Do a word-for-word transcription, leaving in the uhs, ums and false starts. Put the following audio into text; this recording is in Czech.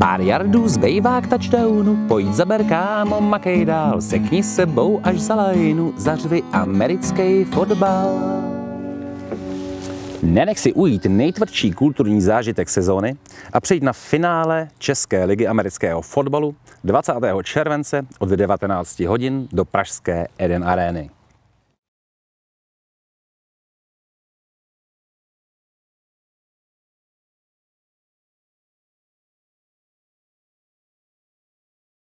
Pár jardů zbývá k touchdownu, pojď zaber kámo, makej dál, sekni sebou až za lajnu, zařvi americký fotbal. Nenech si ujít nejtvrdší kulturní zážitek sezóny a přijď na finále České ligy amerického fotbalu dvacátého července od devatenácti hodin do pražské Eden Arény.